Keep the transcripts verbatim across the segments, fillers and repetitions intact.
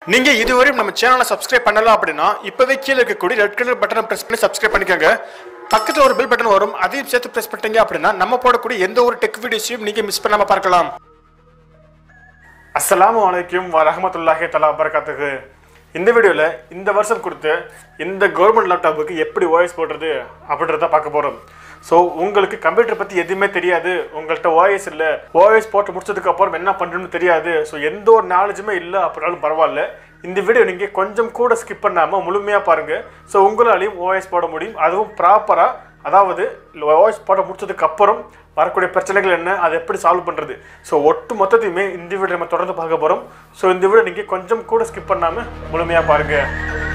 நீங்க இதுவரையும் நம்ம சேனலை சப்ஸ்கிரைப் பண்ணலாம் அப்படின்னா இப்பவே கீழே இருக்கக்கூடிய ரெட் கலர் பட்டனை பிரஸ் பண்ணி சப்ஸ்கிரைப் பண்ணிக்கோங்க. பக்கத்துல ஒரு பெல் பட்டன் வரும், அதையும் சேர்த்து பிரஸ் பண்ணிட்டீங்க அப்படின்னா நம்ம போடக்கூடிய எந்த ஒரு டெக் வீடியோஸையும் நீங்க மிஸ் பண்ணாம பார்க்கலாம். அஸ்ஸலாமு அலைக்கும் வரஹ்மத்துல்லாஹி தஆலா வபரகாத்துஹு. இந்த வீடியோல இந்த வருஷம் கொடுத்த இந்த கவர்மெண்ட் லேப்டாப்புக்கு எப்படி ஓஎஸ் போடுறது அப்படின்றத பார்க்க போறோம். ஸோ உங்களுக்கு கம்ப்யூட்டர் பற்றி எதுவுமே தெரியாது, உங்கள்கிட்ட ஓஎஸ் இல்லை, ஓஎஸ் போட்டு முடிச்சதுக்கு அப்புறம் என்ன பண்ணுறதுன்னு தெரியாது, ஸோ எந்த ஒரு நாலேஜுமே இல்லை அப்படின்னாலும் பரவாயில்ல, இந்த வீடியோ நீங்கள் கொஞ்சம் கூட ஸ்கிப் பண்ணாமல் முழுமையாக பாருங்கள். ஸோ உங்களாலையும் ஓஎஸ் போட முடியும், அதுவும் ப்ராப்பராக. அதாவது ஓஎஸ் போட முடிச்சதுக்கு அப்புறம் வரக்கூடிய பிரச்சனைகள் என்ன, அதை எப்படி சால்வ் பண்ணுறது, ஸோ ஒட்டு மொத்தத்தையுமே இந்த வீடியோ நம்ம தொடர்ந்து பார்க்க போகிறோம். ஸோ இந்த வீடியோ நீங்கள் கொஞ்சம் கூட ஸ்கிப் பண்ணாமல் முழுமையாக பாருங்கள்.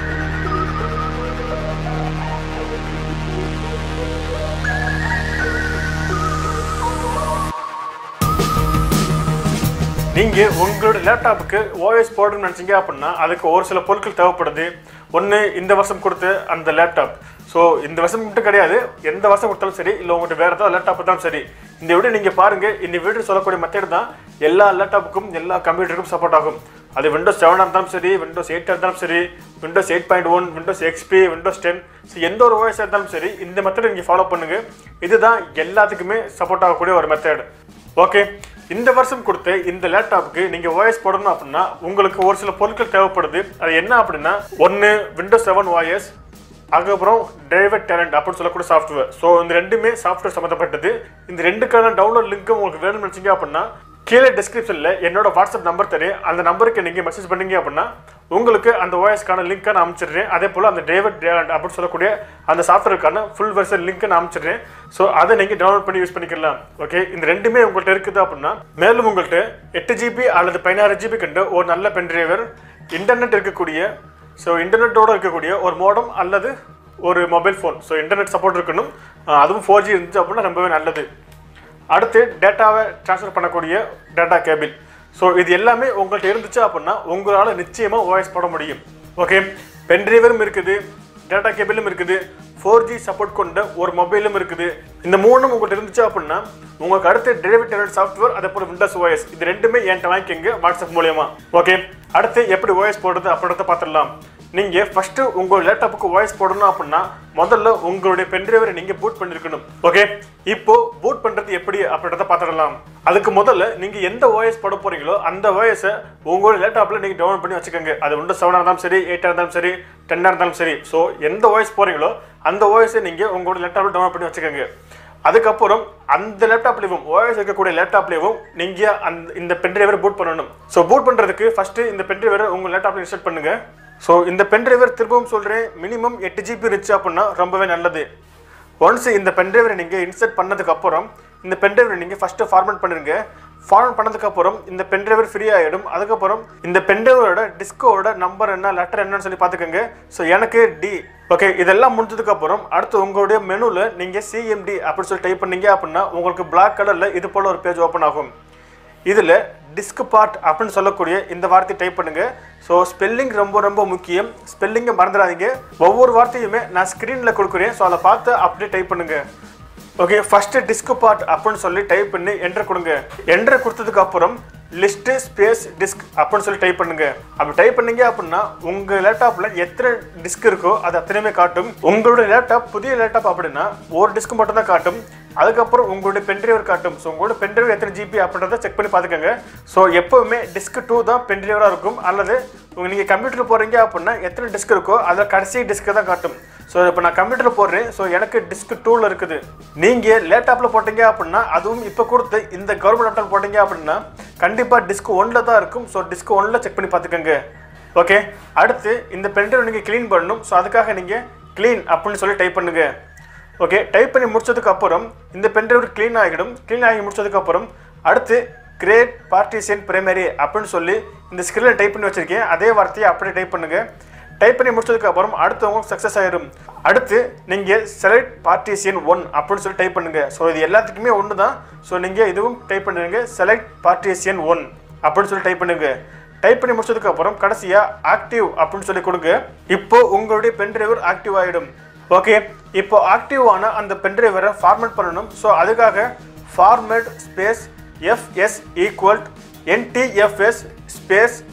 நீங்கள் உங்களோட லேப்டாப்புக்கு ஓஎஸ் போடணும்னு நினச்சிங்க அப்படின்னா அதுக்கு ஒரு சில பொருட்கள் தேவைப்படுது. ஒன்று இந்த வருஷம் கொடுத்து அந்த லேப்டாப். ஸோ இந்த வருஷம் மட்டும் கிடையாது, எந்த வருஷம் கொடுத்தாலும் சரி, இல்லை உங்கள்கிட்ட வேறு ஏதாவது லேப்டாப் தான் சரி, இந்த வீடியோ நீங்கள் பாருங்கள். இந்த வீடியோ சொல்லக்கூடிய மெத்தட் தான் எல்லா லேப்டாப்புக்கும் எல்லா கம்ப்யூட்டருக்கும் சப்போர்ட் ஆகும். அது விண்டோஸ் செவனாக இருந்தாலும் சரி, விண்டோஸ் எயிட்டாக இருந்தாலும் சரி, Windows eight point one, Windows XP, Windows ten, so எந்த ஒரு ஓஎஸ் இருந்தாலும் சரி இந்த மெத்தடை நீங்கள் ஃபாலோ பண்ணுங்கள். இதுதான் எல்லாத்துக்குமே சப்போர்ட் ஆகக்கூடிய ஒரு மெத்தட். ஓகே, இந்த வருஷம் கொடுத்த இந்த லேப்டாப்புக்கு நீங்கள் ஓஎஸ் போடணும் அப்படின்னா உங்களுக்கு ஒரு சில பொருட்கள் தேவைப்படுது. அது என்ன அப்படின்னா, ஒன்று விண்டோஸ் செவன் ஓஎஸ், அதுக்கப்புறம் டிரைவர் டேலண்ட் அப்படின்னு சொல்லக்கூடிய சாஃப்ட்வேர். ஸோ இந்த ரெண்டுமே சாஃப்ட்வேர் சம்மந்தப்பட்டது. இந்த ரெண்டுக்கான டவுன்லோட் லிங்க் உங்களுக்கு வேணும்னு நினச்சிங்க அப்படின்னா கீழே டிஸ்கிரிப்ஷனில் என்னோட வாட்ஸ்அப் நம்பர் தரேன், அந்த நம்பருக்கு நீங்கள் மெசேஜ் பண்ணீங்க அப்படின்னா உங்களுக்கு அந்த ஓஎஸ்க்கான லிங்க்கை நான் அனுப்பிச்சிடுறேன். அதே போல் அந்த டிரைவர் டேலண்ட் அப்படின்னு சொல்லக்கூடிய அந்த சாஃப்ட்வேருக்கான ஃபுல் வெர்ஷன் லிங்க்கை நான் அனுப்பிச்சிடுறேன். ஸோ அதை நீங்கள் டவுன்லோட் பண்ணி யூஸ் பண்ணிக்கலாம். ஓகே, இந்த ரெண்டுமே உங்கள்கிட்ட இருக்குது அப்படின்னா, மேலும் உங்கள்கிட்ட எட்டு ஜிபி அல்லது பதினாறு ஜிபி கண்டு ஒரு நல்ல பென் டிரைவர், இன்டர்நெட் இருக்கக்கூடிய, ஸோ இன்டர்நெட்டோடு இருக்கக்கூடிய ஒரு மோடம் அல்லது ஒரு mobile phone, so internet support இருக்கணும், அதுவும் ஃபோர் ஜி இருந்துச்சு அப்படின்னா ரொம்பவே நல்லது. அடுத்து டேட்டாவை ட்ரான்ஸ்ஃபர் பண்ணக்கூடிய டேட்டா கேபிள். ஸோ இது எல்லாமே உங்கள்கிட்ட இருந்துச்சு அப்படின்னா உங்களால் நிச்சயமாக ஓஎஸ் போட முடியும். ஓகே, பென் டிரைவரும் இருக்குது, டேட்டா கேபிளும் இருக்குது, ஃபோர் ஜி சப்போர்ட் கொண்ட ஒரு மொபைலும் இருக்குது. இந்த மூணும் உங்கள்கிட்ட இருந்துச்சு அப்படின்னா உங்களுக்கு அடுத்து டிரைவர் டேலண்ட் சாஃப்ட்வேர், அதே போல் விண்டோஸ் ஓஎஸ், இது ரெண்டுமே என்கிட்ட வாங்கிக்கோங்க வாட்ஸ்அப் மூலயமா. ஓகே, அடுத்து எப்படி ஓஎஸ் போடுறது அப்படின்றத பார்த்துடலாம். நீங்கள் ஃபஸ்ட்டு உங்கள் லேப்டாப்புக்கு ஓஎஸ் போடணும் அப்படின்னா முதல்ல உங்களுடைய பென் டிரைவரை நீங்கள் பூட் பண்ணியிருக்கணும். ஓகே, இப்போது பூட் பண்ணுறது எப்படி அப்படின்றத பார்த்துடலாம். அதுக்கு முதல்ல நீங்கள் எந்த ஓஎஸ் போட போகிறீங்களோ அந்த ஓஎஸை உங்களோட லேப்டாப்பில் நீங்கள் டவுன்லோட் பண்ணி வச்சுக்கோங்க. அது விண்டோஸ் செவனாக இருந்தாலும் சரி, எயிட்டாக இருந்தாலும் சரி, டென்னாக இருந்தாலும் சரி. ஸோ எந்த ஓஎஸ் போகிறீங்களோ அந்த ஓஎஸை நீங்கள் உங்களோட லேப்டாப்பில் டவுன்லோட் பண்ணி வச்சுக்கோங்க. அதுக்கப்புறம் அந்த லேப்டாப்லேயும் ஓஎஸ் இருக்கக்கூடிய லேப்டாப்லேயும் நீங்கள் அந்த இந்த பென் டிரைவரை பூட் பண்ணணும். ஸோ பூட் பண்ணுறதுக்கு ஃபஸ்ட்டு இந்த பென் டிரைவரை உங்கள் லேப்டாப்பில் இன்ஸ்டால் பண்ணுங்கள். ஸோ இந்த பென் டிரைவர் திரும்பவும் சொல்கிறேன், மினிமம் எட்டு ஜிபி இருந்துச்சு அப்படின்னா ரொம்பவே நல்லது. ஒன்ஸ் இந்த பென் டிரைவரை நீங்கள் இன்ஸ்டால் பண்ணதுக்கப்புறம் இந்த பென் டிரைவரை நீங்கள் ஃபஸ்ட்டு ஃபார்மேட் பண்ணிடுங்க. ஃபார்மேட் பண்ணதுக்கப்புறம் இந்த பென் டிரைவர் ஃப்ரீ ஆகிடும். அதுக்கப்புறம் இந்த பென் டிரைவரோட டிஸ்கோட நம்பர் என்ன, லெட்டர் என்னன்னு சொல்லி பார்த்துக்கோங்க. ஸோ எனக்கு டி. ஓகே, இதெல்லாம் முடிஞ்சதுக்கப்புறம் அடுத்து உங்களுடைய மெனுவில் நீங்கள் சிஎம்டி அப்படின்னு சொல்லி டைப் பண்ணீங்க அப்படின்னா உங்களுக்கு பிளாக் கலரில் இது போல் ஒரு பேஜ் ஓப்பன் ஆகும். இதில் டிஸ்க் பார்ட் அப்படின்னு சொல்லக்கூடிய இந்த வார்த்தையை டைப் பண்ணுங்கள். ஸோ ஸ்பெல்லிங் ரொம்ப ரொம்ப முக்கியம், ஸ்பெல்லிங்கை மறந்துடாதீங்க. ஒவ்வொரு வார்த்தையுமே நான் ஸ்க்ரீனில் கொடுக்குறேன், ஸோ அதை பார்த்து அப்படியே டைப் பண்ணுங்கள். ஓகே, ஃபஸ்ட்டு டிஸ்க் பார்ட் அப்படின்னு சொல்லி டைப் பண்ணி என்டர் கொடுங்க. என்டர் கொடுத்ததுக்கு அப்புறம் லிஸ்ட்டு ஸ்பேஸ் டிஸ்க் அப்படின்னு சொல்லி டைப் பண்ணுங்க. அப்படி டைப் பண்ணீங்க அப்படின்னா உங்கள் லேப்டாப்பில் எத்தனை டிஸ்க் இருக்கோ அது அத்தனையுமே காட்டும். உங்களுடைய லேப்டாப் புதிய லேப்டாப் அப்படின்னா ஒரு டிஸ்க் மட்டும் தான் காட்டும். அதுக்கப்புறம் உங்களுடைய பென் டிரைவர் காட்டும். ஸோ உங்களோட பென் டிரைவர் எத்தனை ஜிபி அப்படின்றத செக் பண்ணி பார்த்துக்கோங்க. ஸோ எப்போவுமே டிஸ்க் டூ தான் பென் டிரைவராக இருக்கும். அல்லது நீங்கள் கம்ப்யூட்டர் போகிறீங்க அப்படின்னா எத்தனை டிஸ்க் இருக்கோ அதில் கடைசி டிஸ்க்கு தான் காட்டும். ஸோ இப்போ நான் கம்ப்யூட்டரில் போடுறேன், ஸோ எனக்கு டிஸ்க் டூவில் இருக்குது. நீங்கள் லேப்டாப்பில் போட்டீங்க அப்படின்னா, அதுவும் இப்போ கொடுத்து இந்த கவர்மெண்ட் லேப்டாப் போட்டீங்க அப்படின்னா கண்டிப்பாக டிஸ்க் ஒன்றில் தான் இருக்கும். ஸோ டிஸ்க் ஒன்றில் செக் பண்ணி பார்த்துக்கோங்க. ஓகே, அடுத்து இந்த பென் டிரைவ் நீங்கள் க்ளீன் பண்ணணும். ஸோ அதுக்காக நீங்கள் க்ளீன் அப்படின்னு சொல்லி டைப் பண்ணுங்கள். ஓகே, டைப் பண்ணி முடிச்சதுக்கப்புறம் இந்த பென் டிரைவ் க்ளீன் ஆகிடும். க்ளீன் ஆகி முடிச்சதுக்கப்புறம் அடுத்து கிரியேட் பார்ட்டிஷன் பிரைமரி அப்படின்னு சொல்லி இந்த ஸ்க்ரீனில் டைப் பண்ணி வச்சுருக்கேன். அதே வார்த்தையை அப்படியே டைப் பண்ணுங்கள். டைப் பண்ணி முடிச்சதுக்கப்புறம் அடுத்து உங்களுக்கு சக்ஸஸ் ஆகிடும். அடுத்து நீங்கள் செலக்ட் பார்ட்டிஷன் ஒன் அப்படின்னு சொல்லி டைப் பண்ணுங்கள். ஸோ இது எல்லாத்துக்குமே ஒன்று தான். ஸோ நீங்கள் இதுவும் டைப் பண்ணுங்க, செலக்ட் பார்ட்டிஷன் ஒன் அப்படின்னு சொல்லி டைப் பண்ணுங்க. டைப் பண்ணி முடிச்சதுக்கப்புறம் கடைசியாக ஆக்டிவ் அப்படின்னு சொல்லி கொடுங்க. இப்போ உங்களுடைய பென் டிரைவர் ஆக்டிவ் ஆகிடும். ஓகே, இப்போ ஆக்டிவான அந்த பென் டிரைவரை ஃபார்மேட் பண்ணணும். ஸோ அதுக்காக format space FS equal NTFS space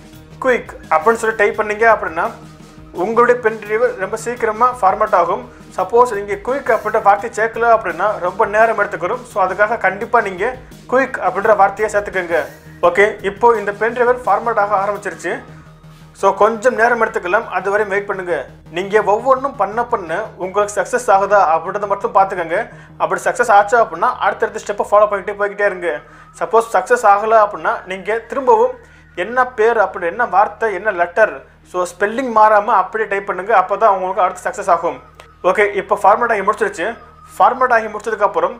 quick அப்படின்னு சொல்லி டைப் பண்ணீங்க அப்படின்னா உங்களுடைய பென் டிரைவர் ரொம்ப சீக்கிரமாக ஃபார்மேட் ஆகும். சப்போஸ் நீங்கள் குயிக் அப்படின்ற வார்த்தையை சேர்க்கல அப்படின்னா ரொம்ப நேரம் எடுத்துக்கிறோம். ஸோ அதுக்காக கண்டிப்பாக நீங்கள் குயிக் அப்படின்ற வார்த்தையை சேர்த்துக்கோங்க. ஓகே, இப்போ இந்த பென் டிரைவர் ஃபார்மேட் ஆக ஆரம்பிச்சிருச்சு. ஸோ கொஞ்சம் நேரம் எடுத்துக்கலாம், அது வரையும் வெயிட் பண்ணுங்கள். நீங்கள் ஒவ்வொன்றும் பண்ண பண்ண உங்களுக்கு சக்ஸஸ் ஆகுதா அப்படின்றத மட்டும் பார்த்துக்கோங்க. அப்படி சக்ஸஸ் ஆச்சா அப்படின்னா அடுத்தடுத்த ஸ்டெப்பை ஃபாலோ பண்ணிகிட்டே போய்கிட்டே இருங்க. சப்போஸ் சக்ஸஸ் ஆகலை அப்படின்னா நீங்கள் திரும்பவும் என்ன பேர் அப்படி என்ன வார்த்தை என்ன லெட்டர் ஸோ ஸ்பெல்லிங் மாறாமல் அப்படியே டைப் பண்ணுங்கள். அப்போ தான் உங்களுக்கு அடுத்து சக்ஸஸ் ஆகும். ஓகே, இப்போ ஃபார்மேட் ஆகி முடிச்சிருச்சு. ஃபார்மேட் ஆகி முடிச்சதுக்கப்புறம்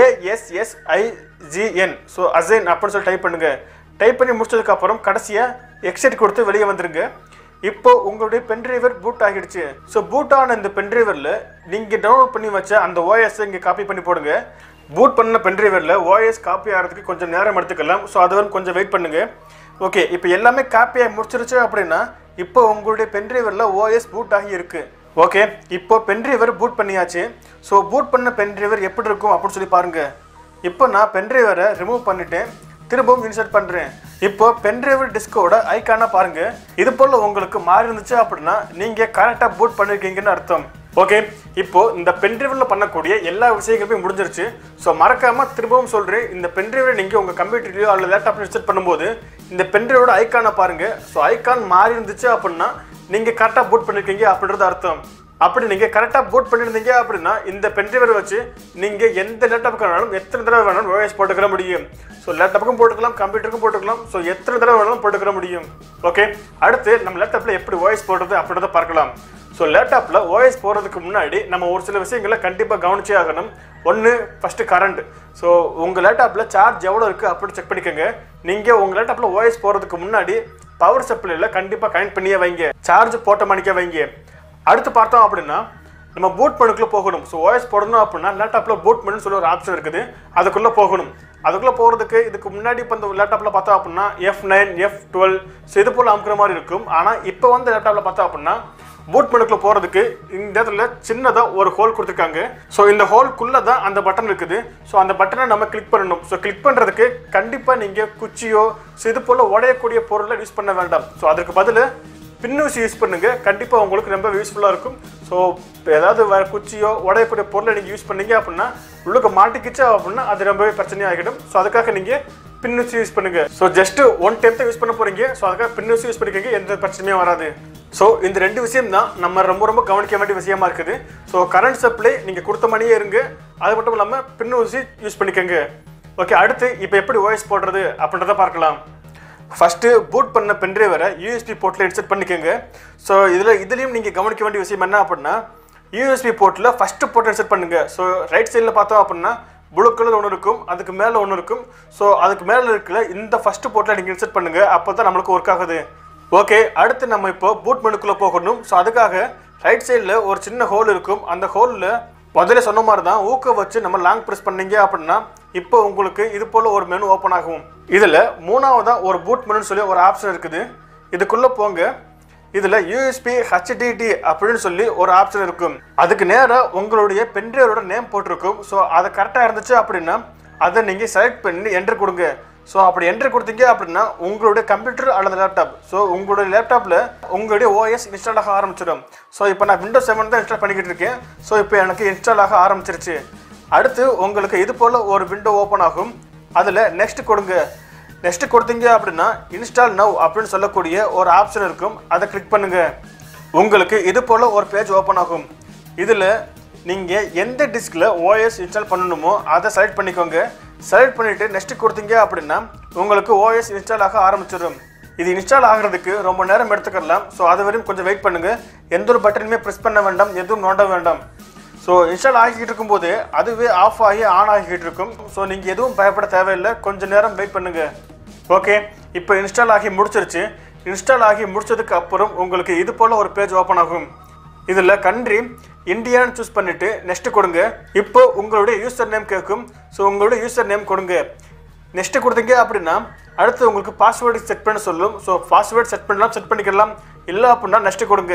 ஏஎஸ்எஸ்ஐஜிஎன் ஸோ அசைன் அப்படின்னு சொல்லி டைப் பண்ணுங்கள். டைப் பண்ணி முடிச்சதுக்கப்புறம் கடைசியாக எக்ஸிட் கொடுத்து வெளியே வந்துருங்க. இப்போ உங்களுடைய பென்ட்ரைவர் பூட் ஆகிடுச்சு. ஸோ பூட் ஆன இந்த பென்ட்ரைவரில் நீங்கள் டவுன்லோட் பண்ணி வச்ச அந்த ஓஎஸை இங்கே காப்பி பண்ணி போடுங்க. பூட் பண்ண பென்ட்ரைவரில் ஓஎஸ் காப்பி ஆகிறதுக்கு கொஞ்சம் நேரம் எடுத்துக்கலாம். ஸோ அது வந்து கொஞ்சம் வெயிட் பண்ணுங்கள். ஓகே, இப்போ எல்லாமே காப்பியாகி முடிச்சிருச்சு அப்படின்னா இப்போ உங்களுடைய பென்ட்ரைவரில் ஓஎஸ் பூட் ஆகி இருக்குது. ஓகே, இப்போ பென்ட்ரைவர் பூட் பண்ணியாச்சு. ஸோ பூட் பண்ண பென்ட்ரைவர் எப்படி இருக்கும் அப்படின்னு சொல்லி பாருங்கள். இப்போ நான் பென்ட்ரைவரை ரிமூவ் பண்ணிவிட்டேன், திரும்பவும் இன்சர்ட் பண்ணுறேன். இப்போ பென்ட்ரைவர் டிஸ்கோட ஐக்கானா பாருங்கள். இது போல் உங்களுக்கு மாறி இருந்துச்சு அப்படின்னா நீங்கள் கரெக்டாக பூட் பண்ணியிருக்கீங்கன்னு அர்த்தம். ஓகே, இப்போ இந்த பென்ட்ரைவரில் பண்ணக்கூடிய எல்லா விஷயங்களுமே முடிஞ்சிருச்சு. ஸோ மறக்காமல் திரும்பவும் சொல்கிறேன், இந்த பென்ட்ரைவரை நீங்கள் உங்கள் கம்ப்யூட்டர்லையோ அல்லது லேப்டாப்ல இன்ஸ்டால் பண்ணும்போது இந்த பென்ட்ரைவோட ஐக்கானை பாருங்கள். ஸோ ஐக்கான் மாறி இருந்துச்சு அப்படின்னா நீங்கள் கரெக்டாக பூட் பண்ணியிருக்கீங்க அப்படின்றது அர்த்தம். அப்படி நீங்கள் கரெக்டாக பூட் பண்ணியிருந்தீங்க அப்படின்னா இந்த பென்ட்ரைவரை வச்சு நீங்கள் எந்த லேப்டாப்புக்கு வேணாலும் எத்தனை தடவை வேணாலும் ஓஎஸ் போட்டுக்கிற முடியும். ஸோ லேப்டாப்புக்கும் போட்டுக்கலாம், கம்ப்யூட்டருக்கும் போட்டுக்கலாம். ஸோ எத்தனை தடவை வேணாலும் போட்டுக்கிற முடியும். ஓகே, அடுத்து நம்ம லேப்டாப்பில் எப்படி ஓஎஸ் போடுறது அப்படின்றத பார்க்கலாம். ஸோ லேப்டாப்பில் ஓஎஸ் போடுறதுக்கு முன்னாடி நம்ம ஒரு சில விஷயங்களை கண்டிப்பாக கவனிச்சே ஆகணும். ஒன்று, ஃபஸ்ட்டு கரண்ட். ஸோ உங்கள் லேப்டாப்பில் சார்ஜ் எவ்வளோ இருக்குது அப்படின்னு செக் பண்ணிக்கோங்க. நீங்கள் உங்கள் லேப்டாப்பில் ஓஎஸ் போடுறதுக்கு முன்னாடி பவர் சப்ளையில் கண்டிப்பாக கனெக்ட் பண்ணியே வைங்க, சார்ஜ் போட்ட மணிக்க வைங்க. அடுத்து பார்த்தோம் அப்படின்னா நம்ம பூட் மெனுக்குள்ளே போகணும். ஸோ ஓஎஸ் போடணும் அப்படின்னா லேப்டாப்பில் பூட் மெனுன்னு சொல்லி ஒரு ஆப்ஷன் இருக்குது, அதுக்குள்ளே போகணும். அதுக்குள்ளே போகிறதுக்கு இதுக்கு முன்னாடி இப்போ இந்த லேப்டாப்பில் பார்த்தோம் அப்படின்னா F nine F twelve so இது போல் அமுக்கிற மாதிரி இருக்கும். ஆனால் இப்போ வந்து லேப்டாப்பில் பார்த்தோம் அப்படின்னா பூட் மெனுக்குள்ளே போகிறதுக்கு இந்த இடத்துல சின்னதாக ஒரு ஹோல் கொடுத்துருக்காங்க. ஸோ இந்த ஹோல்குள்ளே தான் அந்த பட்டன் இருக்குது. ஸோ அந்த பட்டனை நம்ம கிளிக் பண்ணணும். ஸோ கிளிக் பண்ணுறதுக்கு கண்டிப்பாக நீங்கள் குச்சியோ ஸோ இது போல் உடையக்கூடிய பொருளை யூஸ் பண்ண வேண்டாம். ஸோ அதுக்கு பதில் பின்னூசி யூஸ் பண்ணுங்கள், கண்டிப்பாக உங்களுக்கு ரொம்ப யூஸ்ஃபுல்லாக இருக்கும். ஸோ ஏதாவது வேறு குச்சியோ உடையக்கூடிய பொருளை நீங்கள் யூஸ் பண்ணீங்க அப்படின்னா உள்ளுக்கு மாட்டிக்கிச்சா அப்படின்னா அது ரொம்பவே பிரச்சனையாகிடும். ஸோ அதுக்காக நீங்கள் பின்னூசி யூஸ் பண்ணுங்கள். ஸோ ஜஸ்ட்டு ஒன் டைம் தான் யூஸ் பண்ண போகிறீங்க. ஸோ அதுக்காக பின்னூசி யூஸ் பண்ணிக்கோங்க, எந்த பிரச்சனையும் வராது. ஸோ இந்த ரெண்டு விஷயம் தான் நம்ம ரொம்ப ரொம்ப கவனிக்க வேண்டிய விஷயமா இருக்குது. ஸோ கரண்ட் சப்ளை நீங்கள் கொடுத்த மணியே இருங்க, அது மட்டும் இல்லாமல் பின்னூசி யூஸ் பண்ணிக்கோங்க. ஓகே, அடுத்து இப்போ எப்படி ஓஎஸ் போடுறது அப்படின்றத பார்க்கலாம். ஃபஸ்ட்டு பூட் பண்ண பென்ட்ரைவரை யூஎஸ்பி போர்ட்டில் இன்சர்ட் பண்ணிக்கோங்க. ஸோ இதில் இதுலேயும் நீங்கள் கவனிக்க வேண்டிய விஷயம் என்ன அப்படின்னா யூஎஸ்பி போர்ட்டில் ஃபஸ்ட்டு போர்ட்டை இன்சர்ட் பண்ணுங்கள். ஸோ ரைட் சைடில் பார்த்தோம் அப்படின்னா ப்ளூ கலர் ஒன்று இருக்கும், அதுக்கு மேலே ஒன்று இருக்கும். ஸோ அதுக்கு மேலே இருக்கிற இந்த ஃபஸ்ட்டு போர்ட்டில் நீங்கள் இன்சர்ட் பண்ணுங்கள், அப்போ தான் நம்மளுக்கு ஒர்க் ஆகுது. ஓகே, அடுத்து நம்ம இப்போ பூட் மெனுக்குள்ளே போகணும். ஸோ அதுக்காக ரைட் சைடில் ஒரு சின்ன ஹோல் இருக்கும். அந்த ஹோலில் முதல்ல சொன்ன மாதிரி தான் ஊக்க வச்சு நம்ம லாங் ப்ரெஸ் பண்ணீங்க அப்படின்னா இப்போ உங்களுக்கு இது போல் ஒரு மெனு ஓப்பன் ஆகும். இதில் மூணாவதாக ஒரு பூட் மெனுன்னு சொல்லி ஒரு ஆப்ஷன் இருக்குது. இதுக்குள்ளே போங்க. இதில் யூஎஸ்பி ஹெச்டிடி அப்படின்னு சொல்லி ஒரு ஆப்ஷன் இருக்கும். அதுக்கு நேராக உங்களுடைய பென்ட்ரைவரோட நேம் போட்டிருக்கும். ஸோ அது கரெக்டாக இருந்துச்சு அப்படின்னா அதை நீங்கள் செலக்ட் பண்ணி என்டர் கொடுங்க. ஸோ அப்படி என்ட்ரு கொடுத்தீங்க அப்படின்னா உங்களுடைய கம்ப்யூட்டர் அல்லது லேப்டாப் ஸோ உங்களுடைய லேப்டாப்பில் உங்களுடைய ஓஎஸ் இன்ஸ்டால் ஆக ஆரம்பிச்சிடும். ஸோ இப்போ நான் விண்டோஸ் செவன் தான் இன்ஸ்டால் பண்ணிக்கிட்டு இருக்கேன். ஸோ இப்போ எனக்கு இன்ஸ்டால் ஆக ஆரம்பிச்சிருச்சு. அடுத்து உங்களுக்கு இது போல் ஒரு விண்டோ ஓப்பன் ஆகும். அதில் நெக்ஸ்ட் கொடுங்க. நெக்ஸ்ட் கொடுத்தீங்க அப்படின்னா இன்ஸ்டால் நவ் அப்படின்னு சொல்லக்கூடிய ஒரு ஆப்ஷன் இருக்கும், அதை கிளிக் பண்ணுங்கள். உங்களுக்கு இது போல் ஒரு பேஜ் ஓப்பன் ஆகும். இதில் நீங்கள் எந்த டிஸ்கில் ஓஎஸ் இன்ஸ்டால் பண்ணணுமோ அதை செலக்ட் பண்ணிக்கோங்க. செலக்ட் பண்ணிவிட்டு நெக்ஸ்ட் கொடுத்தீங்க அப்படின்னா உங்களுக்கு ஓஎஸ் இன்ஸ்டால் ஆக ஆரம்பிச்சிடும். இது இன்ஸ்டால் ஆகிறதுக்கு ரொம்ப நேரம் எடுத்துக்கலாம். ஸோ அது வரையும் கொஞ்சம் வெயிட் பண்ணுங்கள். எந்த ஒரு பட்டனுமே ப்ரெஸ் பண்ண வேண்டாம், எதுவும் நோண்ட வேண்டாம். ஸோ இன்ஸ்டால் ஆகிக்கிட்டு இருக்கும்போது அதுவே ஆஃப் ஆகி ஆன் ஆகிக்கிட்டு இருக்கும். ஸோ நீங்கள் எதுவும் பயப்பட தேவையில்லை, கொஞ்சம் நேரம் வெயிட் பண்ணுங்கள். ஓகே, இப்போ இன்ஸ்டால் ஆகி முடிச்சிருச்சு. இன்ஸ்டால் ஆகி முடிச்சதுக்கு அப்புறம் உங்களுக்கு இது போல் ஒரு பேஜ் ஓப்பன் ஆகும். இதில் கண்ட்ரி இந்தியான்னு சூஸ் பண்ணிவிட்டு நெக்ஸ்ட்டு கொடுங்க. இப்போ உங்களுடைய யூசர் நேம் கேட்கும். ஸோ உங்களுடைய யூசர் நேம் கொடுங்க. நெக்ஸ்ட்டு கொடுத்தீங்க அப்படின்னா அடுத்து உங்களுக்கு பாஸ்வேர்டு செட் பண்ண சொல்லும். ஸோ பாஸ்வேர்டு செட் பண்ணலாம், செட் பண்ணிக்கலாம். இல்லை அப்படின்னா நெக்ஸ்ட்டு கொடுங்க.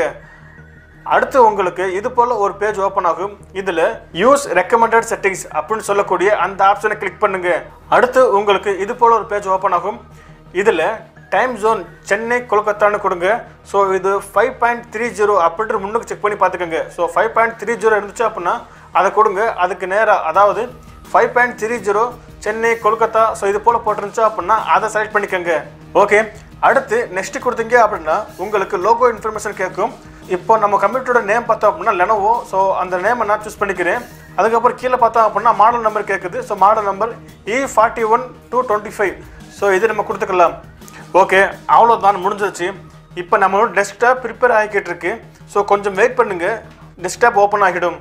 அடுத்து உங்களுக்கு இது போல் ஒரு பேஜ் ஓப்பன் ஆகும். இதில் யூஸ் ரெக்கமெண்டட் செட்டிங்ஸ் அப்படின்னு சொல்லக்கூடிய அந்த ஆப்ஷனை கிளிக் பண்ணுங்கள். அடுத்து உங்களுக்கு இது போல் ஒரு பேஜ் ஓப்பன் ஆகும். இதில் டைம் ஜோன் சென்னை கொல்கத்தான்னு கொடுங்க. ஸோ இது ஃபைவ் பாயிண்ட் த்ரீ ஜீரோ அப்படின்ற முன்னுக்கு செக் பண்ணி பார்த்துக்கோங்க. So five point three zero இருந்துச்சு அப்படின்னா அதை கொடுங்க. அதுக்கு நேராக அதாவது five point three zero Chennai Kolkata so இது போல் போட்டுருந்துச்சு அப்படின்னா அதை செலக்ட் பண்ணிக்கோங்க. ஓகே, அடுத்து நெக்ஸ்ட் கொடுத்தீங்க அப்படின்னா உங்களுக்கு லோகோ இன்ஃபர்மேஷன் கேட்கும். இப்போ நம்ம கம்ப்யூட்டரோட நேம் பார்த்தோம் அப்படின்னா லெனோவோ. ஸோ அந்த நேமை நான் சூஸ் பண்ணிக்கிறேன். அதுக்கப்புறம் கீழே பார்த்தோம் அப்படின்னா மாடல் நம்பர் கேட்குது. So model number E forty one two twenty five. So இது நம்ம கொடுத்துக்கலாம். ஓகே, அவ்வளோதான், முடிஞ்சிருச்சு. இப்போ நம்மளோட டெஸ்க்டாப் ப்ரிப்பேர் ஆகிக்கிட்டு இருக்கு. ஸோ கொஞ்சம் வெயிட் பண்ணுங்க, டெஸ்க்டாப் ஓப்பன் ஆகிடும்.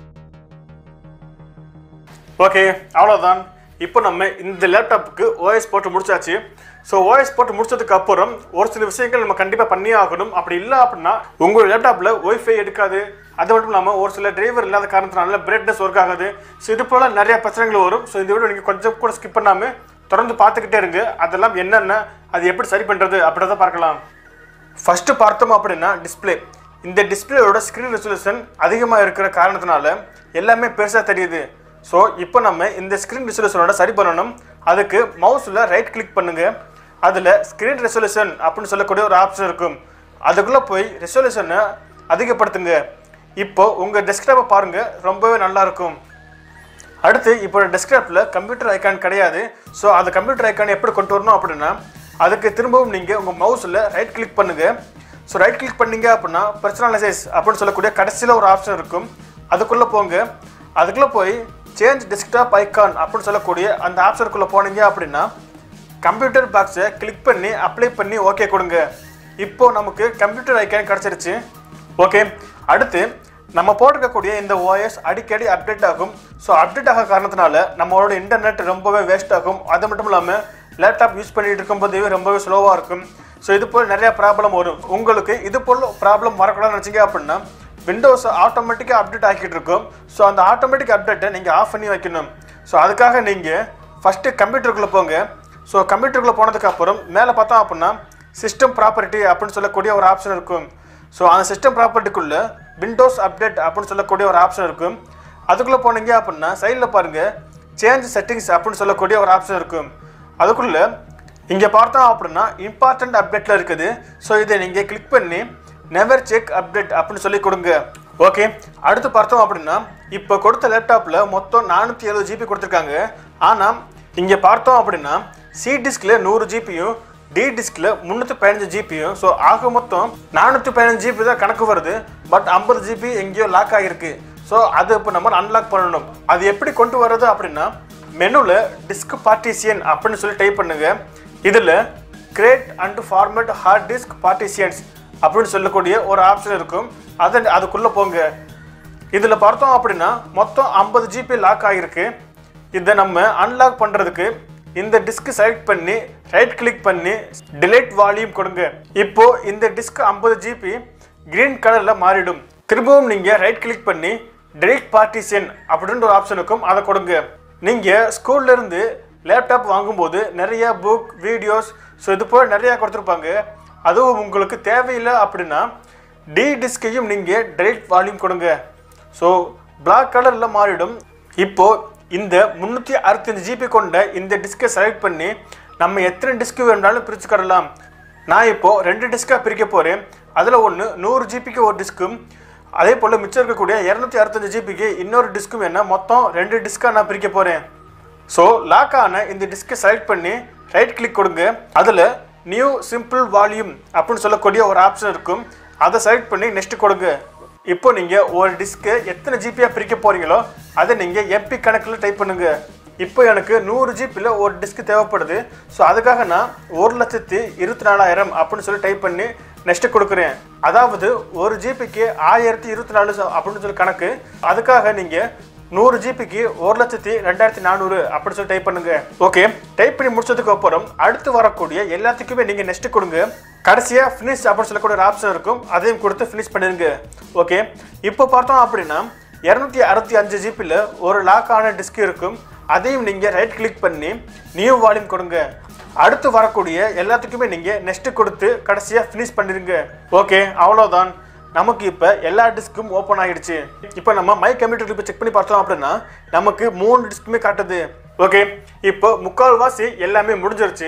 ஓகே, அவ்வளோதான். இப்போ நம்ம இந்த லேப்டாப்புக்கு ஓஎஸ் போட்டு முடிச்சாச்சு. ஸோ ஓஎஸ் போட்டு முடிச்சதுக்கு அப்புறம் ஒரு சில விஷயங்கள் நம்ம கண்டிப்பாக பண்ணியே ஆகணும். அப்படி இல்லை அப்படின்னா உங்கள் லேப்டாப்பில் ஒய்ஃபை எடுக்காது. அது மட்டும் இல்லாமல் ஒரு சில டிரைவர் இல்லாத காரணத்தினால பிரைட்னஸ் ஒர்க் ஆகுது. ஸோ இது போல் நிறைய பிரச்சனைகள் வரும். ஸோ இந்த வீடியோ நீங்கள் கொஞ்சம் கூட ஸ்கிப் பண்ணாமல் தொடர்ந்து பார்த்துக்கிட்டே இருங்க. அதெல்லாம் என்னென்ன, அது எப்படி சரி பண்ணுறது அப்படின்றத பார்க்கலாம். ஃபஸ்ட்டு பார்த்தோம் அப்படின்னா டிஸ்பிளே. இந்த டிஸ்பிளேயோட ஸ்க்ரீன் ரெசல்யூஷன் அதிகமாக இருக்கிற காரணத்தினால எல்லாமே பெருசாக தெரியுது. ஸோ இப்போ நம்ம இந்த ஸ்க்ரீன் ரெசல்யூஷனோட சரி பண்ணணும். அதுக்கு மவுஸில் ரைட் கிளிக் பண்ணுங்கள். அதில் ஸ்க்ரீன் ரெசல்யூஷன் அப்படின்னு சொல்லக்கூடிய ஒரு ஆப்ஷன் இருக்கும். அதுக்குள்ளே போய் ரெசல்யூஷனை அதிகப்படுத்துங்க. இப்போ உங்கள் டெஸ்க்டாப்பை பாருங்கள், ரொம்பவே நல்லாயிருக்கும். அடுத்து இப்போ டெஸ்க்டாப்பில் கம்ப்யூட்டர் ஐக்கான் கிடையாது. ஸோ அந்த கம்ப்யூட்டர் ஐக்கான் எப்படி கொண்டு வரணும் அப்படின்னா அதுக்கு திரும்பவும் நீங்கள் உங்கள் மவுஸில் ரைட் கிளிக் பண்ணுங்கள். ஸோ ரைட் கிளிக் பண்ணிங்க அப்படின்னா பர்சனலைசேஸ் அப்படின்னு சொல்லக்கூடிய கடைசியில் ஒரு ஆப்ஷன் இருக்கும். அதுக்குள்ளே போங்க. அதுக்குள்ளே போய் சேஞ்ச் டெஸ்க்டாப் ஐக்கான் அப்படின்னு சொல்லக்கூடிய அந்த ஆப்ஷனுக்குள்ளே போனீங்க அப்படின்னா கம்ப்யூட்டர் பாக்ஸை கிளிக் பண்ணி அப்ளை பண்ணி ஓகே கொடுங்க. இப்போது நமக்கு கம்ப்யூட்டர் ஐக்கான் கிடச்சிருச்சு. ஓகே, அடுத்து நம்ம போட்டிருக்கக்கூடிய இந்த ஓஎஸ் அடிக்கடி அப்டேட் ஆகும். ஸோ அப்டேட் ஆக காரணத்தினால நம்மளோட இன்டர்நெட் ரொம்பவே வேஸ்ட் ஆகும். அது மட்டும் இல்லாமல் லேப்டாப் யூஸ் பண்ணிட்டு இருக்கும்போதே ரொம்பவே ஸ்லோவாக இருக்கும். ஸோ இது போல் நிறையா ப்ராப்ளம் வரும். உங்களுக்கு இது போல் ப்ராப்ளம் வரக்கூடாதுன்னு நினச்சிங்க அப்படின்னா விண்டோஸ் ஆட்டோமேட்டிக்காக அப்டேட் ஆகிட்டு இருக்கும். ஸோ அந்த ஆட்டோமேட்டிக் அப்டேட்டை நீங்கள் ஆஃப் பண்ணி வைக்கணும். ஸோ அதுக்காக நீங்கள் ஃபஸ்ட்டு கம்ப்யூட்டருக்குள்ளே போங்க. ஸோ கம்ப்யூட்டருக்குள்ளே போனதுக்கப்புறம் மேலே பார்த்தோம் அப்படின்னா சிஸ்டம் ப்ராப்பர்ட்டி அப்படின்னு சொல்லக்கூடிய ஒரு ஆப்ஷன் இருக்கும். ஸோ அந்த சிஸ்டம் ப்ராப்பர்ட்டிக்குள்ளே விண்டோஸ் அப்டேட் அப்படின்னு சொல்லக்கூடிய ஒரு ஆப்ஷன் இருக்கும். அதுக்குள்ளே போனீங்க அப்படின்னா சைடில் பாருங்கள் சேஞ்ச் செட்டிங்ஸ் அப்படின்னு சொல்லக்கூடிய ஒரு ஆப்ஷன் இருக்கும். அதுக்குள்ளே இங்கே பார்த்தோம் அப்படின்னா இம்பார்ட்டன்ட் அப்டேட்டில் இருக்குது. ஸோ இதை நீங்கள் கிளிக் பண்ணி நெவர் செக் அப்டேட் அப்படின்னு சொல்லி கொடுங்க. ஓகே, அடுத்து பார்த்தோம் அப்படின்னா இப்போ கொடுத்த லேப்டாப்பில் மொத்தம் நானூற்றி எழுபது ஜிபி கொடுத்துருக்காங்க. ஆனால் இங்கே பார்த்தோம் அப்படின்னா சி டிஸ்கில் நூறு ஜிபியும் டி டிஸ்கில் முந்நூற்றி பதினஞ்சு ஜிபியும். ஸோ ஆக மொத்தம் நானூற்றி பதினஞ்சு ஜிபி தான் கணக்கு வருது. பட் ஐம்பது ஜிபி எங்கேயோ லாக் ஆகிருக்கு. ஸோ அது இப்போ நம்ம அன்லாக் பண்ணணும். அது எப்படி கொண்டு வர்றது அப்படின்னா மெனுவில் டிஸ்க் பார்ட்டிஷியன் அப்படின்னு சொல்லி டைப் பண்ணுங்க. இதில் create and format hard disk partitions அப்படின்னு சொல்லக்கூடிய ஒரு ஆப்ஷன் இருக்கும். அதை அதுக்குள்ளே போங்க. இதில் பார்த்தோம் அப்படின்னா மொத்தம் ஐம்பது ஜிபி லாக் ஆகிருக்கு. இதை நம்ம அன்லாக் பண்ணுறதுக்கு இந்த டிஸ்க் செலக்ட் பண்ணி ரைட் கிளிக் பண்ணி டிலீட் வால்யூம் கொடுங்க. இப்போது இந்த டிஸ்க் ஐம்பது ஜிபி கிரீன் கலரில் மாறிடும். திரும்பவும் நீங்கள் ரைட் கிளிக் பண்ணி டிலீட் பார்ட்டிஷன் அப்படின்ற ஒரு ஆப்ஷன் இருக்கும். அதை கொடுங்க. நீங்கள் ஸ்கூல்லேருந்து லேப்டாப் வாங்கும்போது நிறைய புக் வீடியோஸ் ஸோ இது போல் நிறையா கொடுத்துருப்பாங்க. அதுவும் உங்களுக்கு தேவையில்லை அப்படின்னா டி டிஸ்கையும் நீங்கள் டிலீட் வால்யூம் கொடுங்க. ஸோ பிளாக் கலரில் மாறிடும். இப்போது இந்த முந்நூற்றி அறுபத்தஞ்சு ஜிபி கொண்ட இந்த டிஸ்கை செலக்ட் பண்ணி நம்ம எத்தனை டிஸ்க்கு வேணாலும் பிரிச்சுக்கிடலாம். நான் இப்போது ரெண்டு டிஸ்காக பிரிக்க போகிறேன். அதில் ஒன்று நூறு ஜிபிக்கு ஒரு டிஸ்க்கும் அதே போல் மிச்சம் இருக்கக்கூடிய இரநூத்தி அறுபத்தஞ்சு ஜிபிக்கு இன்னொரு டிஸ்க்கும் என்ன மொத்தம் ரெண்டு டிஸ்காக நான் பிரிக்க போகிறேன். ஸோ லாக்கான இந்த டிஸ்கை செலக்ட் பண்ணி ரைட் கிளிக் கொடுங்க. அதில் நியூ சிம்பிள் வால்யூம் அப்படின்னு சொல்லக்கூடிய ஒரு ஆப்ஷன் இருக்கும். அதை செலக்ட் பண்ணி நெக்ஸ்ட் கொடுங்க. இப்போ நீங்கள் ஒரு டிஸ்க்கு எத்தனை ஜிபியாக பிரிக்க போகிறீங்களோ அதை நீங்கள் எம்பி கணக்கில் டைப் பண்ணுங்கள். இப்போ எனக்கு நூறு ஜிபியில் ஒரு டிஸ்க் தேவைப்படுது. ஸோ அதுக்காக நான் ஒரு லட்சத்தி இருபத்தி நாலாயிரம் அப்படின்னு சொல்லி டைப் பண்ணி நெக்ஸ்ட்டு கொடுக்குறேன். அதாவது ஒரு ஜிபிக்கு ஆயிரத்தி இருபத்தி நாலு அப்படின்னு சொல்லி கணக்கு. அதுக்காக நீங்கள் நூறு ஜிபிக்கு ஒரு லட்சத்தி ரெண்டாயிரத்தி நானூறு அப்படின்னு சொல்லி டைப் பண்ணுங்க. ஓகே, டைப் பண்ணி முடிச்சதுக்கு அப்புறம் அடுத்து வரக்கூடிய எல்லாத்துக்குமே நீங்கள் நெக்ஸ்ட் கொடுங்க. கடைசியாக ஃபினிஷ் அப்படின்னு சொல்லக்கூடிய ஒரு ஆப்ஷன் இருக்கும். அதையும் கொடுத்து ஃபினிஷ் பண்ணிடுங்க. ஓகே, இப்போ பார்த்தோம் அப்படின்னா இரநூத்தி அறுபத்தி அஞ்சு ஜிபியில் ஒரு லாக் ஆன டிஸ்க் இருக்கும். அதையும் நீங்கள் ரைட் கிளிக் பண்ணி நியூ வால்யூம் கொடுங்க. அடுத்து வரக்கூடிய எல்லாத்துக்குமே நீங்கள் நெக்ஸ்ட்டு கொடுத்து கடைசியாக ஃபினிஷ் பண்ணிடுங்க. ஓகே, அவ்வளோதான். நமக்கு இப்போ எல்லா டிஸ்க்கும் ஓப்பன் ஆகிடுச்சு. இப்போ நம்ம மை கம்ப்யூட்டர் இப்போ செக் பண்ணி பார்த்தோம் அப்படின்னா நமக்கு மூணு டிஸ்க்குமே காட்டுது. ஓகே, இப்போ முக்கால்வாசி எல்லாமே முடிஞ்சிருச்சு.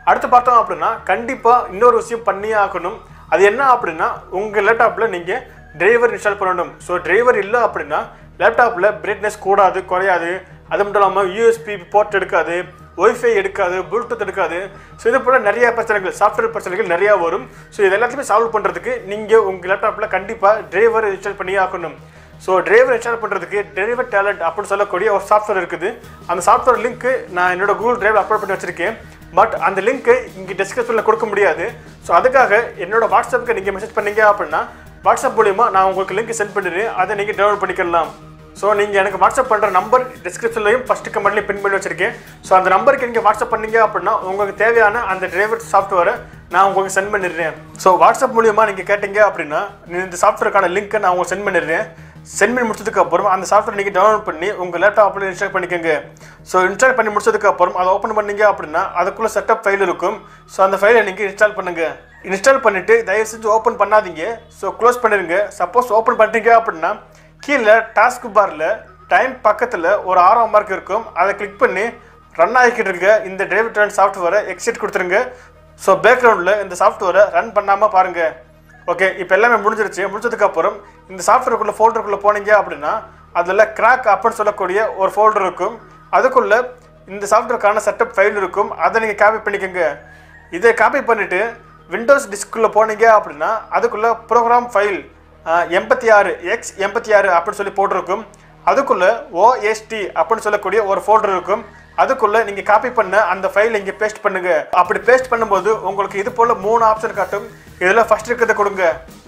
அடுத்து பார்த்தோம் அப்படின்னா கண்டிப்பாக இன்னொரு விஷயம் பண்ணியே ஆகணும். அது என்ன அப்படின்னா உங்கள் லேப்டாப்பில் நீங்கள் டிரைவர் இன்ஸ்டால் பண்ணணும். ஸோ டிரைவர் இல்லை அப்படின்னா லேப்டாப்பில் பிரைட்னஸ் கூடாது குறையாது. அது மட்டும் இல்லாமல் யூஎஸ்பி போர்ட் எடுக்காது, ஒய்ஃபை எடுக்காது, ப்ளூடூத் எடுக்காது. ஸோ இது போல் நிறைய பிரச்சனைகள், சாஃப்ட்வேர் பிரச்சனைகள் நிறையா வரும். ஸோ இது எல்லாத்தையுமே சால்வ் பண்ணுறதுக்கு நீங்கள் உங்கள் லேப்டாப்பில் கண்டிப்பாக டிரைவர் இன்ஸ்டால் பண்ணியே ஆகணும். ஸோ டிரைவர் இன்ஸ்டால் பண்ணுறதுக்கு டிரைவர் டேலண்ட் அப்படின்னு சொல்லக்கூடிய ஒரு சாஃப்ட்வேர் இருக்குது. அந்த சாஃப்ட்வேர் லிங்க்கு நான் என்னோட கூகுள் டிரைவில் அப்லோட் பண்ணி வச்சுருக்கேன். பட் அந்த லிங்க்கு இங்கே டிஸ்கிரிப்ஷனில் கொடுக்க முடியாது. ஸோ அதுக்காக என்னோட வாட்ஸ்அப்புக்கு நீங்கள் மெசேஜ் பண்ணீங்க அப்படின்னா வாட்ஸ்அப் மூலிமா நான் உங்களுக்கு லிங்க் சென்ட் பண்ணிடுறேன். அதை நீங்கள் டவுன்லோட் பண்ணிக்கலாம். ஸோ நீங்கள் எனக்கு வாட்ஸ்அப் பண்ணுற நம்பர் டிஸ்கிரிப்ஷன்லையும் ஃபஸ்ட்டு கமெண்ட்லையும் பின் பண்ணி வச்சுருக்கேன். ஸோ அந்த நம்பருக்கு நீங்கள் வாட்ஸ்அப் பண்ணீங்க அப்படின்னா உங்களுக்கு தேவையான அந்த டிரைவர் சாஃப்ட்வேரை நான் உங்களுக்கு சென்ட் பண்ணிடுறேன். ஸோ வாட்ஸ்அப் மூலிமா நீங்கள் கேட்டீங்க அப்படின்னா இந்த சாஃப்ட்வேருக்கான லிங்க்கை நான் உங்களுக்கு சென்ட் பண்ணிடுறேன். சென்ட் பண்ணி முடிச்சதுக்கு அப்புறம் அந்த சாஃப்ட்வேர் நீங்கள் டவுன்லோட் பண்ணி உங்கள் லேப்டாப்பில் இன்ஸ்டால் பண்ணிக்கோங்க. ஸோ இன்ஸ்டால் பண்ணி முடிச்சதுக்கு அப்புறம் அதை ஓப்பன் பண்ணீங்க அப்படின்னா அதுக்குள்ளே செட்டப் ஃபைல் இருக்கும். ஸோ அந்த ஃபைலை நீங்கள் இன்ஸ்டால் பண்ணுங்கள். இன்ஸ்டால் பண்ணிவிட்டு தயவு செஞ்சு ஓப்பன் பண்ணாதீங்க. ஸோ க்ளோஸ் பண்ணிடுங்க. சப்போஸ் ஓப்பன் பண்ணிட்டீங்க அப்படின்னா கீழே டாஸ்க் பாரில் டைம் பக்கத்தில் ஒரு ஆறாம் மார்க் இருக்கும். அதை கிளிக் பண்ணி ரன் ஆகிக்கிட்டு இருக்க இந்த டிரைவர் டேலண்ட் சாஃப்ட்வேரை எக்ஸிட் கொடுத்துருங்க. ஸோ பேக்ரவுண்டில் இந்த சாஃப்ட்வேரை ரன் பண்ணாமல் பாருங்கள். ஓகே, இப்போ எல்லாமே முடிஞ்சிருச்சு. முடிஞ்சதுக்கப்புறம் இந்த சாஃப்ட்வேருக்குள்ளே ஃபோல்டருக்குள்ளே போனீங்க அப்படின்னா அதில் கிராக் அப்படின்னு சொல்லக்கூடிய ஒரு ஃபோல்டர் இருக்கும். அதுக்குள்ளே இந்த சாஃப்ட்வேருக்கான செட்டப் ஃபைல் இருக்கும். அதை நீங்கள் காப்பி பண்ணிக்கோங்க. இதை காப்பி பண்ணிவிட்டு விண்டோஸ் டிஸ்க்குள்ளே போனீங்க அப்படின்னா அதுக்குள்ளே ப்ரோக்ராம் ஃபைல் எண்பத்தி ஆறு எக்ஸ் எண்பத்தி ஆறு அப்படின்னு சொல்லி போட்டிருக்கும். அதுக்குள்ளே ஓஎஸ்டி அப்படின்னு சொல்லக்கூடிய ஒரு ஃபோல்டர் இருக்கும். அதுக்குள்ளே நீங்கள் காப்பி பண்ண அந்த ஃபைலை இங்கே பேஸ்ட் பண்ணுங்கள். அப்படி பேஸ்ட் பண்ணும்போது உங்களுக்கு இது போல் மூணு ஆப்ஷன் காட்டும். இதில் ஃபஸ்ட் இருக்கிறத கொடுங்க.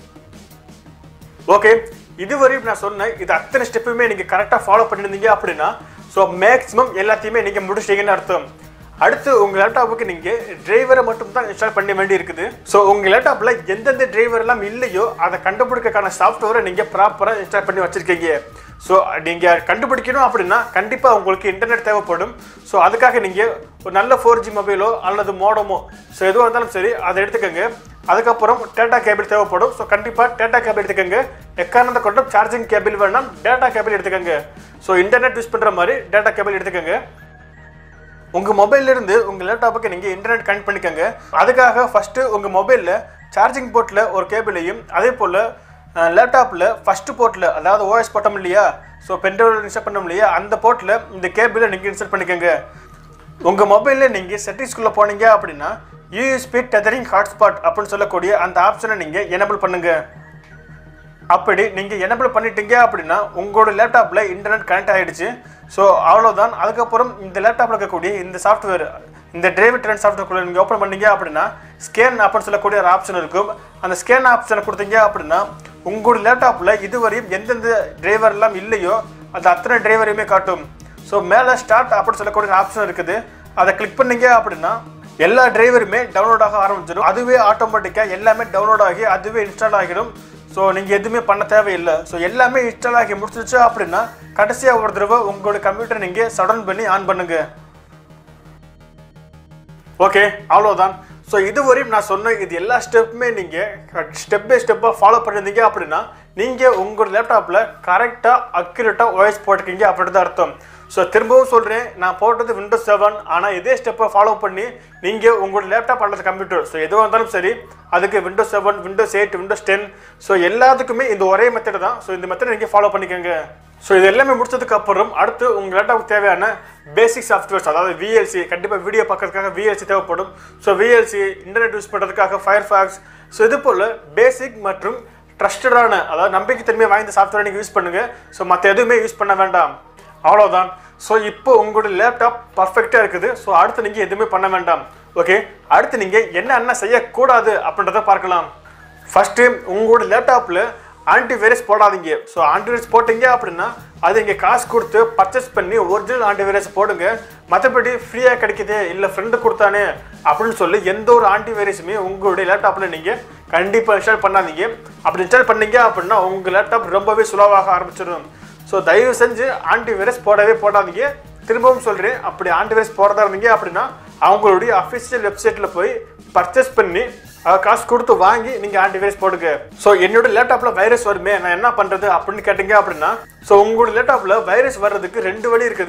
ஓகே, இதுவரையும் நான் சொன்னேன் இது அத்தனை ஸ்டெப்புமே நீங்கள் கரெக்டாக ஃபாலோ பண்ணியிருந்தீங்க அப்படின்னா ஸோ மேக்ஸிமம் எல்லாத்தையுமே நீங்கள் முடிச்சிட்டீங்கன்னு அர்த்தம். அடுத்து உங்கள் லேப்டாப்புக்கு நீங்கள் டிரைவரை மட்டும் தான் இன்ஸ்டால் பண்ண வேண்டி இருக்குது. ஸோ உங்கள் லேப்டாப்பில் எந்தெந்த டிரைவர் எல்லாம் இல்லையோ அதை கண்டுபிடிக்கிறதுக்கான சாஃப்ட்வேரை நீங்கள் ப்ராப்பராக இன்ஸ்டால் பண்ணி வச்சுருக்கீங்க. ஸோ நீங்கள் கண்டுபிடிக்கணும் அப்படின்னா கண்டிப்பாக உங்களுக்கு இன்டர்நெட் தேவைப்படும். ஸோ அதுக்காக நீங்கள் ஒரு நல்ல ஃபோர் ஜி மொபைலோ அல்லது மோடமோ ஸோ எதுவாக இருந்தாலும் சரி அதை எடுத்துக்கோங்க. அதுக்கப்புறம் டேட்டா கேபிள் தேவைப்படும். ஸோ கண்டிப்பாக டேட்டா கேபிள் எடுத்துக்கோங்க. எக்காரணத்தை கொண்டும் சார்ஜிங் கேபிள் வேணாம், டேட்டா கேபிள் எடுத்துக்கோங்க. ஸோ இன்டர்நெட் யூஸ் பண்ணுற மாதிரி டேட்டா கேபிள் எடுத்துக்கோங்க. உங்கள் மொபைல்லேருந்து உங்கள் லேப்டாப்புக்கு நீங்கள் இன்டர்நெட் கனெக்ட் பண்ணிக்கோங்க. அதுக்காக ஃபஸ்ட்டு உங்கள் மொபைலில் சார்ஜிங் போர்ட்டில் ஒரு கேபிளையும் அதே போல் லேப்டாப்பில் ஃபஸ்ட்டு போர்ட்டில் அதாவது ஓஎஸ் போட்டோம் இல்லையா, ஸோ பென்ட்ரைவ் இன்ஸ்டால் பண்ணோம் இல்லையா, அந்த போர்ட்டில் இந்த கேபிளை நீங்கள் இன்ஸ்டால் பண்ணிக்கோங்க. உங்கள் மொபைலில் நீங்கள் செட்டிங்ஸ்குள்ளே போனீங்க அப்படின்னா யூஎஸ்பி டெதரிங் ஹாட்ஸ்பாட் அப்படின்னு சொல்லக்கூடிய அந்த ஆப்ஷனை நீங்கள் எனேபிள் பண்ணுங்கள். அப்படி நீங்கள் எனேபிள் பண்ணிட்டீங்க அப்படின்னா உங்களோட லேப்டாப்பில் இன்டர்நெட் கனெக்ட் ஆகிடுச்சு. ஸோ அவ்வளோதான். அதுக்கப்புறம் இந்த லேப்டாப்பில் இருக்கக்கூடிய இந்த சாஃப்ட்வேர் இந்த டிரைவர் டேலண்ட் சாஃப்ட்வேர்க்குள்ளே நீங்கள் ஓப்பன் பண்ணீங்க அப்படின்னா ஸ்கேன் அப்படின்னு சொல்லக்கூடிய ஒரு ஆப்ஷன் இருக்கும். அந்த ஸ்கேன் ஆப்ஷனை கொடுத்தீங்க அப்படின்னா உங்களோட லேப்டாப்பில் இதுவரையும் எந்தெந்த டிரைவர்லாம் இல்லையோ அது அத்தனை டிரைவரையுமே காட்டும். ஸோ மேலே ஸ்டார்ட் அப்படின்னு சொல்லக்கூடிய ஒரு ஆப்ஷன் இருக்குது. அதை கிளிக் பண்ணீங்க அப்படின்னா எல்லா டிரைவருமே டவுன்லோட் ஆக ஆரம்பிச்சிடும். அதுவே ஆட்டோமேட்டிக்காக எல்லாமே டவுன்லோட் ஆகி அதுவே இன்ஸ்டால் ஆகிடும். ஸோ நீங்கள் எதுவுமே பண்ண தேவையில்லை. ஸோ எல்லாமே இன்ஸ்டால் ஆகி முடிச்சிருச்சு அப்படின்னா கடைசியாக ஒரு தடவை உங்களோட கம்ப்யூட்டரை நீங்கள் சடன் பண்ணி ஆன் பண்ணுங்க. ஓகே, அவ்வளோதான். ஸோ இதுவரையும் நான் சொன்ன இது எல்லா ஸ்டெப்புமே நீங்கள் ஸ்டெப் பை ஸ்டெப்பாக ஃபாலோ பண்ணியிருந்தீங்க அப்படின்னா நீங்கள் உங்கள் லேப்டாப்பில் கரெக்டாக அக்யூரேட்டாக ஓஎஸ் போட்டிருக்கீங்க அப்படின்னு தான் அர்த்தம். ஸோ திரும்பவும் சொல்கிறேன், நான் போட்டது விண்டோஸ் செவன். ஆனால் இதே ஸ்டெப்பை ஃபாலோ பண்ணி நீங்கள் உங்களோட லேப்டாப் அல்லது கம்ப்யூட்டர் ஸோ எதுவாக இருந்தாலும் சரி அதுக்கு Windows seven, Windows eight, Windows ten so எல்லாத்துக்குமே இந்த ஒரே மெத்தட் தான். ஸோ இந்த மெத்தட் நீங்கள் ஃபாலோ பண்ணிக்கோங்க. ஸோ இது எல்லாமே முடிச்சதுக்கு அப்புறம் அடுத்து உங்கள் லேப்டாப்புக்கு தேவையான பேசிக் சாஃப்ட்வேர்ஸ் அதாவது விஎல்சி, கண்டிப்பாக வீடியோ பார்க்கறதுக்காக விஎல்சி தேவைப்படும். ஸோ விஎல்சி, இன்டர்நெட் யூஸ் பண்ணுறதுக்காக ஃபயர்ஃபாக்ஸ், ஸோ இது போல் பேசிக் மற்றும் ட்ரஸ்டடான அதாவது நம்பிக்கைத்தன்மை வாய்ந்த சாஃப்ட்வேர் நீங்கள் யூஸ் பண்ணுங்கள். ஸோ மற்ற எதுவுமே யூஸ் பண்ண வேண்டாம். அவ்வளோதான். ஸோ இப்போ உங்களோட லேப்டாப் பர்ஃபெக்டாக இருக்குது. ஸோ அடுத்து நீங்கள் எதுவுமே பண்ண வேண்டாம். ஓகே, அடுத்து நீங்கள் என்ன என்ன செய்யக்கூடாது அப்படின்றத பார்க்கலாம். ஃபஸ்ட்டு உங்களோட லேப்டாப்பில் ஆன்டிவைரஸ் போடாதீங்க. ஸோ ஆன்டிவைரஸ் போட்டிங்க அப்படின்னா அது இங்கே காசு கொடுத்து பர்ச்சேஸ் பண்ணி ஒரிஜினல் ஆன்டிவைரஸ் போடுங்க. மற்றபடி ஃப்ரீயாக கிடைக்குது இல்லை ஃப்ரெண்டு கொடுத்தானே அப்படின்னு சொல்லி எந்த ஒரு ஆன்டிவைரஸுமே உங்களுடைய லேப்டாப்பில் நீங்கள் கண்டிப்பாக இன்ஸ்டால் பண்ணாதீங்க. அப்படி இன்ஸ்டால் பண்ணீங்க அப்படின்னா உங்கள் லேப்டாப் ரொம்பவே சுலவாக ஆரம்பிச்சிடும். ஸோ தயவு செஞ்சு ஆன்டிவைரஸ் போடவே போடாதீங்க. திரும்பவும் சொல்கிறேன், அப்படி ஆன்டிவைரஸ் போடுறதா இருந்தீங்க அப்படின்னா அவங்களுடைய அஃபிஷியல் வெப்சைட்டில் போய் பர்ச்சேஸ் பண்ணி காசு கொடுத்து வாங்கி நீங்கள் ஆன்டிவைரஸ் போடுங்க. ஸோ என்னோட லேப்டாப்பில் வைரஸ் வருமே நான் என்ன பண்ணுறது அப்படின்னு கேட்டிங்க அப்படின்னா ஸோ உங்களோட லேப்டாப்பில் வைரஸ் வர்றதுக்கு ரெண்டு வழி இருக்குது.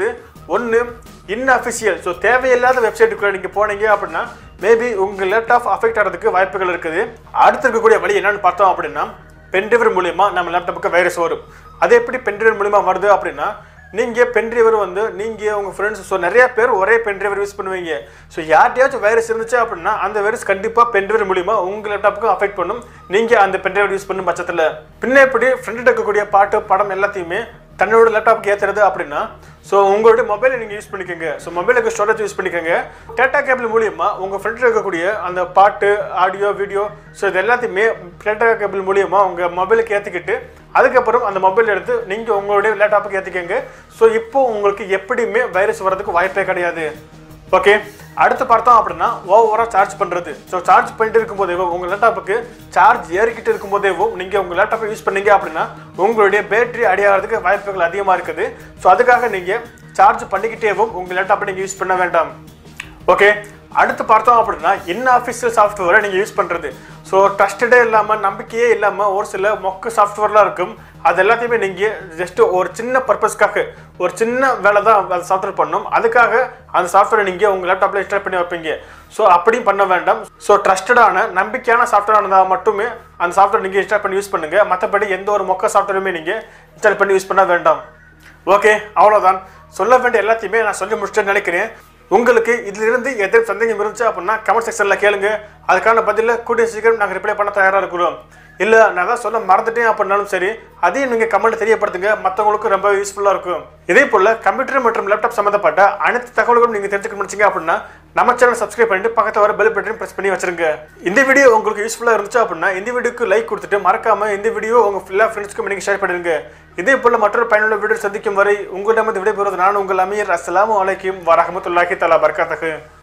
ஒன்று இன்அஃபிஷியல், ஸோ தேவையில்லாத வெப்சைட்டுக்குள்ளே நீங்கள் போனீங்க அப்படின்னா மேபி உங்கள் லேப்டாப் அஃபெக்ட் ஆகிறதுக்கு வாய்ப்புகள் இருக்குது. அடுத்து இருக்கக்கூடிய வழி என்னன்னு பார்த்தோம் அப்படின்னா பென்ட்ரைவர் மூலிமா நம்ம லேப்டாப்புக்கு வைரஸ் வரும். அது எப்படி பென்ட்ரைவர் மூலிமா வருது அப்படின்னா நீங்கள் பென்ட்ரைவர் வந்து நீங்கள் உங்கள் ஃப்ரெண்ட்ஸ் ஸோ நிறைய பேர் ஒரே பென்ட்ரைவர் யூஸ் பண்ணுவீங்க. ஸோ யார்ட்டையாச்சும் வைரஸ் இருந்துச்சு அப்படின்னா அந்த வைரஸ் கண்டிப்பாக பென்ட்ரைவர் மூலிமா உங்கள் லேப்டாப்புக்கு அஃபெக்ட் பண்ணும். நீங்கள் அந்த பென்ட்ரைவர் யூஸ் பண்ணும் பட்சத்தில் பின்ன எப்படி ஃப்ரெண்ட் இருக்கக்கூடிய பாட்டு படம் எல்லாத்தையுமே தன்னோட லேப்டாப்புக்கு ஏற்றுறது அப்படின்னா ஸோ உங்களுடைய மொபைலை நீங்கள் யூஸ் பண்ணிக்கோங்க. ஸோ மொபைலுக்கு ஸ்டோரேஜ் யூஸ் பண்ணிக்கோங்க. டேட்டா கேபிள் மூலியமாக உங்கள் ஃப்ரெண்டில் இருக்கக்கூடிய அந்த பாட்டு ஆடியோ வீடியோ ஸோ இது எல்லாத்தையுமே டேட்டா கேபிள் மூலியமாக உங்கள் மொபைலுக்கு ஏற்றிக்கிட்டு அதுக்கப்புறம் அந்த மொபைல் எடுத்து நீங்கள் உங்களுடைய லேப்டாப்புக்கு ஏற்றிக்கோங்க. ஸோ இப்போ உங்களுக்கு எப்படியுமே வைரஸ் வர்றதுக்கு வாய்ப்பே கிடையாது. ஓகே, அடுத்து பார்த்தோம் அப்படின்னா ஓவராக சார்ஜ் பண்ணுறது. ஸோ சார்ஜ் பண்ணிட்டு இருக்கும்போதேவும் உங்கள் லேப்டாப்புக்கு சார்ஜ் ஏறிக்கிட்டு இருக்கும்போதேவும் நீங்கள் உங்கள் லேப்டாப்பை யூஸ் பண்ணீங்க அப்படின்னா உங்களுடைய பேட்டரி அடியாகிறதுக்கு வாய்ப்புகள் அதிகமாக இருக்குது. ஸோ அதுக்காக நீங்கள் சார்ஜ் பண்ணிக்கிட்டேவும் உங்கள் லேப்டாப்பை நீங்கள் யூஸ் பண்ண வேண்டாம். ஓகே, அடுத்து பார்த்தோம் அப்படின்னா இன்அஃபிஷியல் சாஃப்ட்வேரை நீங்கள் யூஸ் பண்ணுறது. ஸோ ட்ரஸ்டடே இல்லாமல் நம்பிக்கையே இல்லாமல் ஒரு சில மொக்க சாஃப்ட்வேர்லாம் இருக்கும். அது எல்லாத்தையுமே நீங்கள் ஜஸ்ட்டு ஒரு சின்ன பர்பஸ்க்காக ஒரு சின்ன வேலை தான் அந்த சாஃப்ட்வேர் பண்ணணும். அதுக்காக அந்த சாஃப்ட்வேரை நீங்கள் உங்கள் லேப்டாப்பில் இன்ஸ்டால் பண்ணி வைப்பீங்க. ஸோ அப்படியும் பண்ண வேண்டாம். ஸோ ட்ரஸ்டடான நம்பிக்கையான சாஃப்ட்வேர் இருந்தால் மட்டுமே அந்த சாஃப்ட்வேர் நீங்கள் இன்ஸ்டால் பண்ணி யூஸ் பண்ணுங்கள். மற்றபடி எந்த ஒரு மொக்க சாஃப்ட்வேருமே நீங்கள் இன்ஸ்டால் பண்ணி யூஸ் பண்ண வேண்டாம். ஓகே, அவ்வளோதான். சொல்ல வேண்டிய எல்லாத்தையுமே நான் சொல்லி முடிச்சுட்டு நினைக்கிறேன். உங்களுக்கு இதிலிருந்து எதாவது சந்தேகம் இருந்துச்சு அப்படின்னா கமெண்ட் செக்ஷனில் கேளுங்க. அதுக்கான பதிலில் கூடிய சீக்கிரம் நாங்கள் ரிப்ளை பண்ண தயாராக இருக்கிறோம். இல்லை நான் தான் சொல்ல மறந்துட்டேன் அப்படின்னாலும் சரி அதையும் நீங்கள் கமெண்ட் தெரியப்படுத்துங்க. மற்றவங்களுக்கும் ரொம்ப யூஸ்ஃபுல்லாக இருக்கும். இதே போல் கம்ப்யூட்டர் மற்றும் லேப்டாப் சம்மந்தப்பட்ட அனைத்து தகவல்களும் நீங்கள் தெரிஞ்சுக்க முடிச்சிங்க அப்படின்னா நம்ம சேனல் சப்ஸ்கிரைப் பண்ணிட்டு பக்கத்தில் வர பெல் பட்டன் பிரஸ் பண்ணி வச்சிருங்க. இந்த வீடியோ உங்களுக்கு யூஸ்ஃபுல்லாக இருந்துச்சு அப்படின்னா இந்த வீடியோக்கு லைக் கொடுத்துட்டு மறக்காம இந்த வீடியோ உங்கள் எல்லா ஃப்ரெண்ட்ஸ்க்கும் நீங்கள் ஷேர் பண்ணிடுங்க. இதே போல் மற்றொரு பயனுள்ள வீடியோ சந்திக்கும் வரை உங்களிடமிருந்து விடைபெறுவது நான் உங்கள் அமீர். அஸ்ஸலாமு அலைக்கும் வரஹ்மத்துல்லாஹி தஆலா பரகாத்துஹு.